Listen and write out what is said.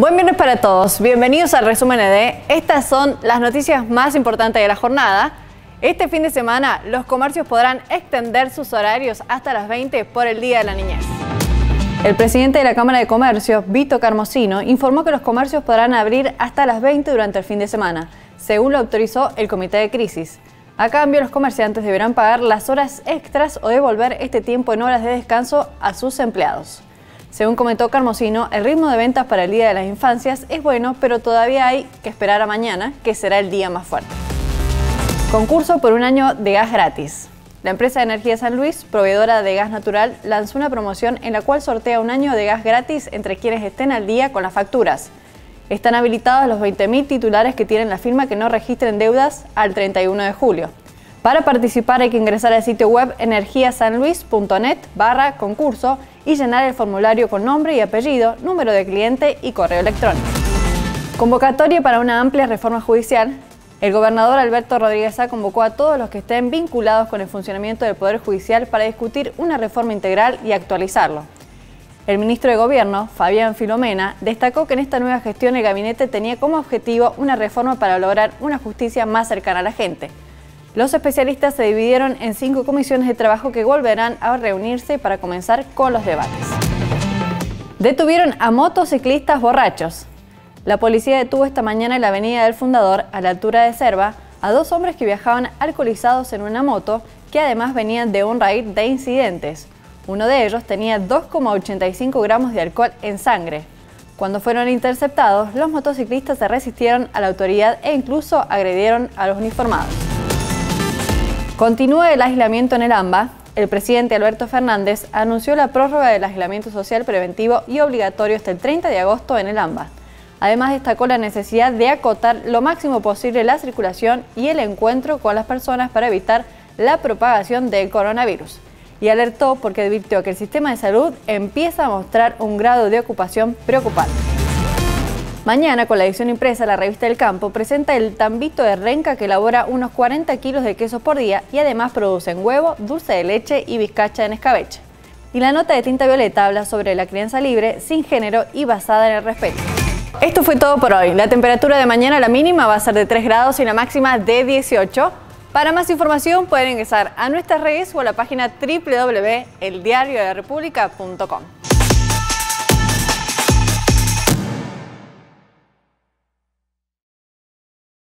Buen viernes para todos, bienvenidos al resumen ED. Estas son las noticias más importantes de la jornada. Este fin de semana los comercios podrán extender sus horarios hasta las 20 por el Día de la Niñez. El presidente de la Cámara de Comercio, Vito Carmosino, informó que los comercios podrán abrir hasta las 20 durante el fin de semana, según lo autorizó el Comité de Crisis. A cambio, los comerciantes deberán pagar las horas extras o devolver este tiempo en horas de descanso a sus empleados. Según comentó Carmosino, el ritmo de ventas para el Día de las Infancias es bueno, pero todavía hay que esperar a mañana, que será el día más fuerte. Concurso por un año de gas gratis. La empresa de Energía San Luis, proveedora de gas natural, lanzó una promoción en la cual sortea un año de gas gratis entre quienes estén al día con las facturas. Están habilitados los 20.000 titulares que tienen la firma que no registren deudas al 31 de julio. Para participar hay que ingresar al sitio web energiasanluis.net/concurso y llenar el formulario con nombre y apellido, número de cliente y correo electrónico. Convocatoria para una amplia reforma judicial. El gobernador Alberto Rodríguez Sá convocó a todos los que estén vinculados con el funcionamiento del Poder Judicial para discutir una reforma integral y actualizarlo. El ministro de Gobierno, Fabián Filomena, destacó que en esta nueva gestión el gabinete tenía como objetivo una reforma para lograr una justicia más cercana a la gente. Los especialistas se dividieron en 5 comisiones de trabajo que volverán a reunirse para comenzar con los debates. Detuvieron a motociclistas borrachos. La policía detuvo esta mañana en la avenida del Fundador, a la altura de Cerva, a 2 hombres que viajaban alcoholizados en una moto, que además venían de un raíz de incidentes. Uno de ellos tenía 2,85 gramos de alcohol en sangre. Cuando fueron interceptados, los motociclistas se resistieron a la autoridad e incluso agredieron a los uniformados. Continúa el aislamiento en el AMBA. El presidente Alberto Fernández anunció la prórroga del aislamiento social preventivo y obligatorio hasta el 30 de agosto en el AMBA. Además, destacó la necesidad de acotar lo máximo posible la circulación y el encuentro con las personas para evitar la propagación del coronavirus. Y alertó porque advirtió que el sistema de salud empieza a mostrar un grado de ocupación preocupante. Mañana, con la edición impresa, la revista El Campo presenta el Tambito de Renca, que elabora unos 40 kilos de queso por día y además producen huevo, dulce de leche y bizcacha en escabeche. Y la nota de Tinta Violeta habla sobre la crianza libre, sin género y basada en el respeto. Esto fue todo por hoy. La temperatura de mañana, la mínima va a ser de 3 grados y la máxima de 18. Para más información pueden ingresar a nuestras redes o a la página www.eldiariodelarepública.com.